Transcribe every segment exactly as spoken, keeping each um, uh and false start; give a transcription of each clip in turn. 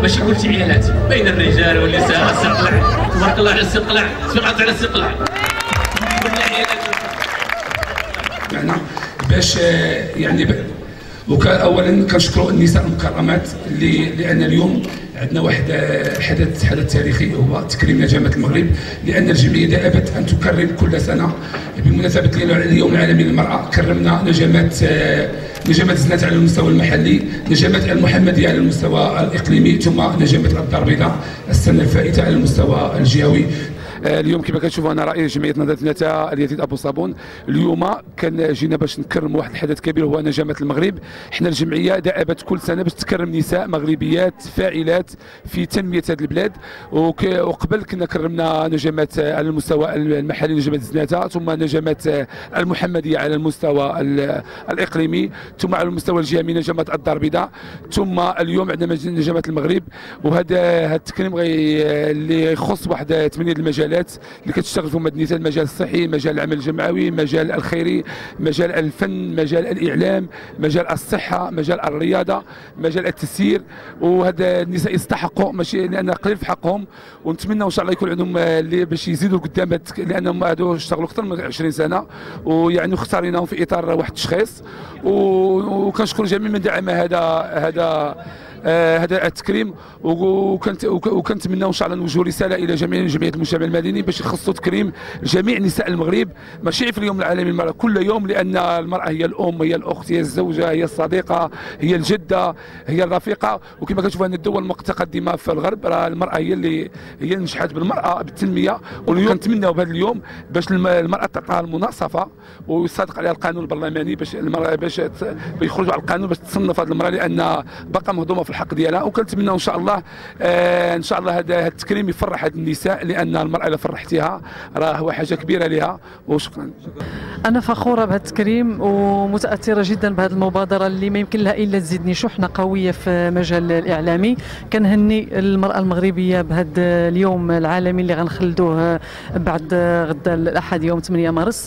ماشي كلشي عيالات، بين الرجال والنساء. السقلع تبارك الله على السقلع، تبارك على السقلع. كل عيالات معنا باش يعني وكان اولا كنشكروا النساء المكرمات اللي لان اليوم عندنا واحد حدث حدث تاريخي هو تكريم نجمة المغرب، لان الجمعيه دأبت ان تكرم كل سنه بمناسبه اليوم العالمي للمراه. كرمنا نجمات نجمات زنات على المستوى المحلي، نجمات المحمديه على المستوى الاقليمي، ثم نجمه الابدار البيضاء السنه الفائته على المستوى الجهوي. اليوم كما كتشوفوا انا رئيس جمعيه نهضه النتا اليزيد ابو صابون. اليوم كان جينا باش نكرم واحد الحدث كبير هو نجمه المغرب. حنا الجمعيه دأبت كل سنه باش تكرم نساء مغربيات فاعلات في تنميه هذه البلاد، وقبل كنا كرمنا نجمات على المستوى المحلي نجمه زناتة، ثم نجمات المحمديه على المستوى الاقليمي، ثم على المستوى الجهوي نجمه الدار البيضاء، ثم اليوم عندنا نجمه المغرب. وهذا هذا التكريم اللي يخص واحد ثمانيه المجالات اللي كتشتغل فيهم النساء: المجال الصحي، مجال العمل الجمعوي، مجال الخيري، مجال الفن، مجال الاعلام، مجال الصحه، مجال الرياضه، مجال التسيير. وهذا النساء يستحقوا، ماشي لان قليل في حقهم، ونتمنى ان شاء الله يكون عندهم اللي باش يزيدوا قدام، لانهم هادو اشتغلوا اكثر من عشرين سنه، ويعني اختاريناهم في اطار واحد التشخيص. وكنشكر جميع من دعم هذا هذا آه هذا التكريم. وكنت وكنتمنى ان شاء الله نوجهوا رساله الى جميع جمعيه المجتمع المدني باش يخصوا تكريم جميع نساء المغرب، ماشي في اليوم العالمي للمراه، كل يوم، لان المراه هي الام، هي الاخت، هي الزوجه، هي الصديقه، هي الجده، هي الرفيقه. وكما كتشوفوا ان الدول المتقدمه في الغرب راه المراه هي اللي هي اللي نجحت بالمراه بالتنميه. واليوم كنتمناو بهذا اليوم باش المراه تعطيها المناصفه ويصادق عليها القانون البرلماني باش المراه باش يخرجوا على القانون باش تصنف هذه المراه، لان باقا مهضومه في الحق ديالها. وكنتمنى ان شاء الله آه ان شاء الله هذا التكريم يفرح هذه النساء، لان المراه اذا فرحتيها راه هو حاجه كبيره لها. وشكرا. انا فخوره بهذا التكريم ومتاثره جدا بهذه المبادره اللي ما يمكن لها الا تزيدني شحنه قويه في مجال الاعلامي. كنهني المراه المغربيه بهذا اليوم العالمي اللي غنخلدوه بعد غدا الاحد يوم ثمانية مارس.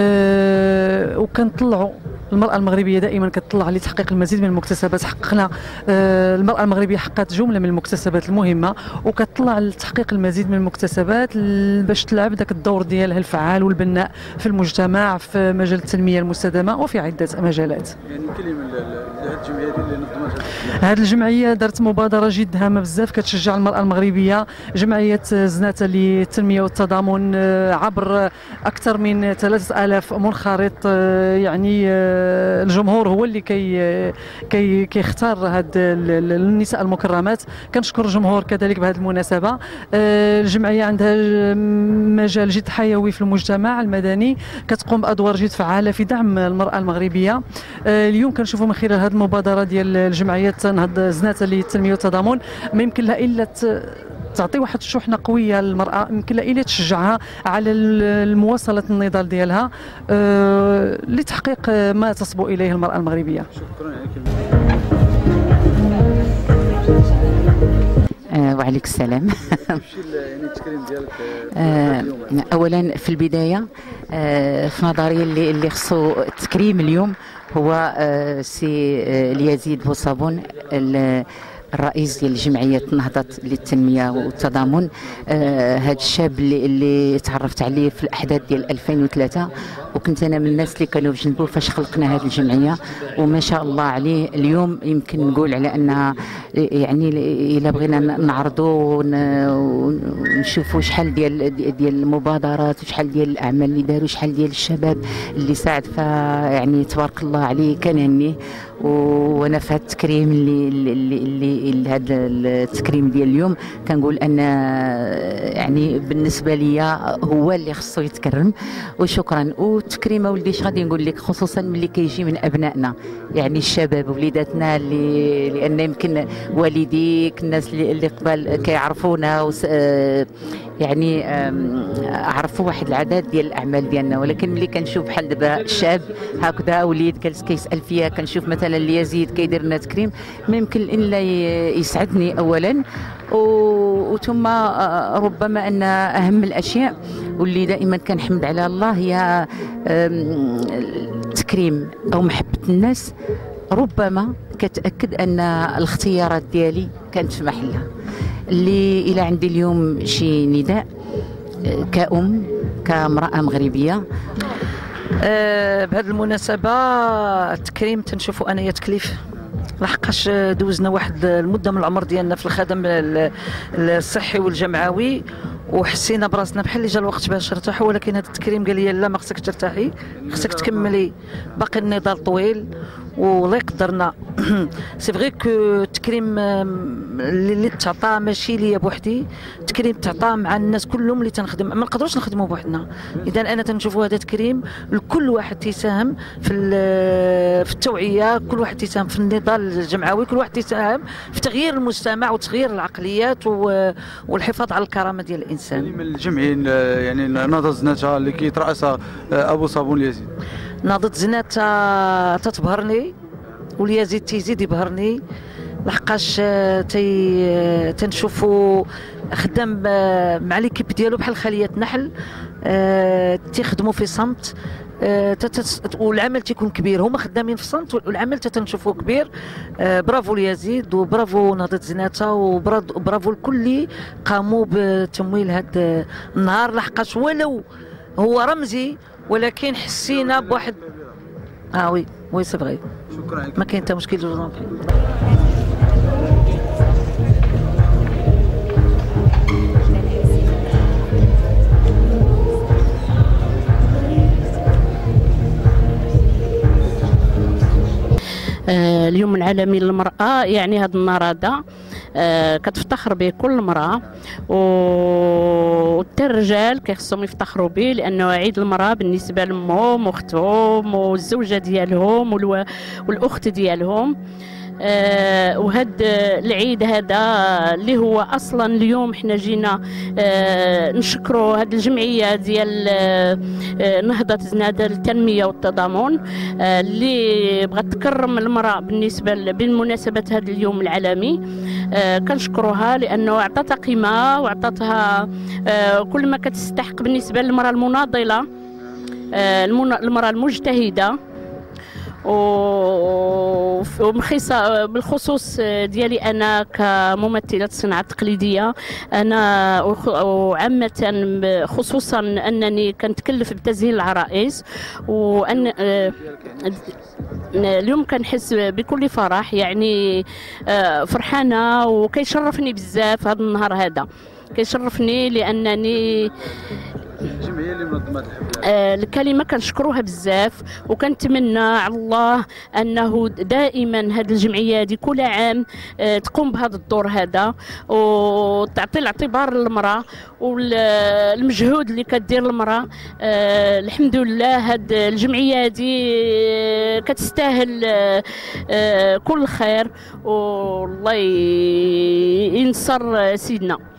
أه وكنطلعوا المراه المغربيه دائما كتطلع لتحقيق المزيد من المكتسبات. حققنا أه المراه المغربيه حققت جمله من المكتسبات المهمه، وكتطلع لتحقيق المزيد من المكتسبات باش تلعب ذاك الدور ديالها الفعال والبناء في المجتمع في مجال التنميه المستدامه وفي عده مجالات. يعني كلمه هذه الجمعيه اللي نظمتها، هذه الجمعيه دارت مبادره جد هامه بزاف كتشجع المراه المغربيه. جمعيه زناتة للتنميه والتضامن عبر اكثر من ثلاثة آلاف منخرط، يعني الجمهور هو اللي كي كي كيختار هاد النساء المكرمات. كنشكر الجمهور كذلك بهذه المناسبه. الجمعيه عندها مجال جد حيوي في المجتمع المدني، كتقوم بادوار جد فعاله في دعم المراه المغربيه. اليوم كنشوفوا من خلال هذه المبادره ديال الجمعيه نهض زناتة للتنميه والتضامن ما يمكن لها الا تعطي واحد الشحنه قويه للمراه، يمكن لها الا تشجعها على المواصله النضال ديالها أه لتحقيق ما تصبو اليه المراه المغربيه. شكرا لك. آه وعليك السلام. يعني التكريم ديالك آه اولا في البدايه آه في نظري اللي اللي خصو التكريم اليوم هو آه سي آه اليزيد بوصابون الرئيس ديال جمعيه نهضه للتنميه والتضامن. آه هذا الشاب اللي, اللي تعرفت عليه في الاحداث ديال ألفين وثلاثة، وكنت انا من الناس اللي كانوا في جنبه فاش خلقنا هذه الجمعيه. وما شاء الله عليه اليوم يمكن نقول على انها يعني الا بغينا نعرضوا ونشوفوا شحال ديال ديال المبادرات وشحال ديال الاعمال اللي داروا، شحال ديال الشباب اللي ساعد، فيعني تبارك الله عليه كنهنيه. وانا في هذا التكريم اللي اللي اللي, اللي هذا التكريم ديال اليوم كنقول ان يعني بالنسبه لي هو اللي خصو يتكرم. وشكرا. والتكريم ولدي اش غادي نقول لك، خصوصا ملي كيجي من ابنائنا، يعني الشباب وليداتنا اللي لان يمكن والديك الناس اللي, اللي قبل كيعرفونا يعني عرفوا واحد العدد ديال الاعمال ديالنا، ولكن ملي كنشوف بحال دابا الشاب هكذا وليد جالس كيسال فيا، كنشوف مثلا اليزيد كيدير لنا تكريم، ما يمكن الا يسعدني اولا. وثم ربما ان اهم الاشياء واللي دائما كنحمد على الله هي التكريم او محبه الناس. ربما كتاكد ان الاختيارات ديالي كانت في محلها. اللي الى عندي اليوم شي نداء كأم كامرأة مغربية. أه بهذه المناسبة التكريم تنشوفوا انايا تكليف، لحقاش دوزنا واحد المده من العمر ديالنا في الخدم الصحي والجمعوي وحسينا براسنا بحال اللي جا الوقت باش نرتاحوا، ولكن هذا التكريم قال لي لا ما خصك ترتاحي، خصك تكملي، باقي النضال طويل والله يقدرنا. سي فغي كو التكريم اللي تعطى ماشي ليا بوحدي، التكريم تعطى مع الناس كلهم اللي تنخدم، ما نقدروش نخدموا بوحدنا. اذا انا تنشوفوا هذا تكريم لكل واحد تيساهم في في التوعيه، كل واحد تيساهم في النضال الجمعوي، كل واحد تيساهم في تغيير المجتمع وتغيير العقليات والحفاظ على الكرامه ديال الانسان. من الجمعيين يعني نهضه زناتها اللي كيترأسها ابو صابون اليزيد. نهضه زناتها تتبهرني واليزيد تيزيد يبهرني، لحقاش تي تنشوفوا خدام مع ليكيب ديالو بحال خليه نحل، تيخدموا في صمت، والعمل تيكون كبير، هما خدامين في صمت والعمل تنشوفوه كبير. برافو ليزيد وبرافو نهضه زناتها وبرافو لكل اللي قاموا بتمويل هذا النهار، لحقاش ولو هو رمزي ولكن حسينا بواحد اه وي وي سي فغي. شكرا، ما كاين حتى مشكل. آه اليوم العالمي للمرأة، يعني هذا النهار هذا آه كتفتخر به كل امرأة، وحتى الرجال كيخصهم يفتخروا به، لأنه عيد المرأة بالنسبة لهم واختهم والزوجة ديالهم والأخت ديالهم. آه وهذا العيد هذا اللي هو اصلا اليوم حنا جينا آه نشكروا هذه الجمعيه ديال آه نهضه زناتة للتنميه والتضامن آه اللي بغات تكرم المراه بالنسبه بمناسبه هذا اليوم العالمي. آه كنشكروها لانه عطاتها قيمه وعطاتها آه كل ما كتستحق بالنسبه للمراه المناضله، آه المراه المجتهده، ومخيصة بالخصوص ديالي أنا كممثلة الصناعة التقليدية. أنا وعامة خصوصا أنني كنتكلف بتزيين العرائس، وأن اليوم كنحس بكل فرح، يعني فرحانة وكيشرفني بزاف هذا النهار هذا، كيشرفني لأنني الجمعيه اللي منظمه الحفله. آه الكلمه كنشكروها بزاف، وكنتمنى على الله انه دائما هذه الجمعيه هذه كل عام آه تقوم بهذا الدور هذا، وتعطي الاعتبار للمراه والمجهود اللي كدير المراه. آه الحمد لله هذه الجمعيه هذه كتستاهل آه آه كل خير، والله ينصر سيدنا.